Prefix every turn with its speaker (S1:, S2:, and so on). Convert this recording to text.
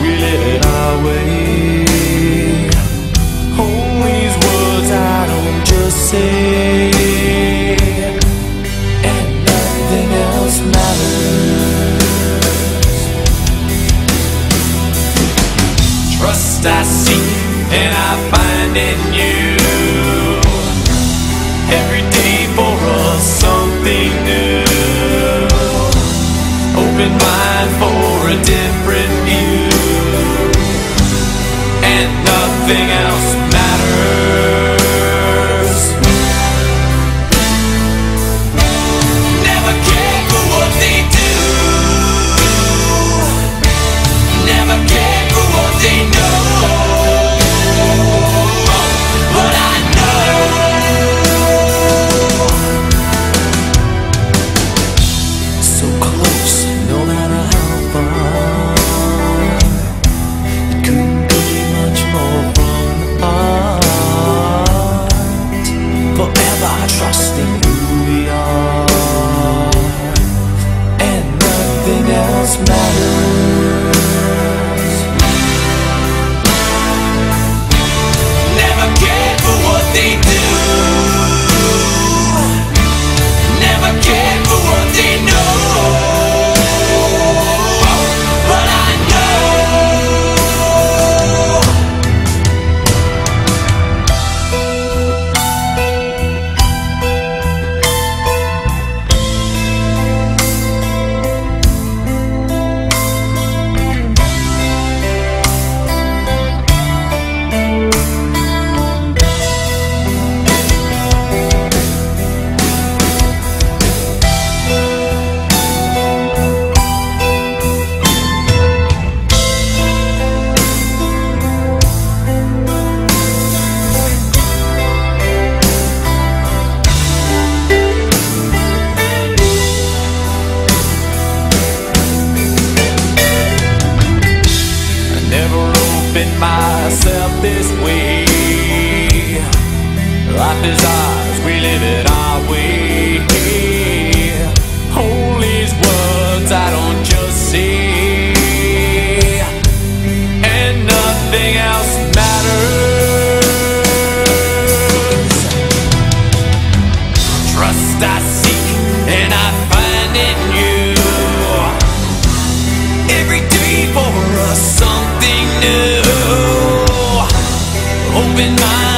S1: we live it our way. All these words I don't just say, and nothing else matters. Trust I seek and I find in you. Every day for us something new. Open mind for a different view, and nothing else matters. Never care for what they do, never care for what they know. But I know so close, no matter how far. It couldn't be much more from the heart. Forever trusting who we are, and nothing else matters. Never care for what they do, never care for what they know. But I know never opened myself this way. Life is ours, we live it our way. All these words I don't just say, and nothing else matters. Trust I seek and I find in you. Every day for us something new. Open mind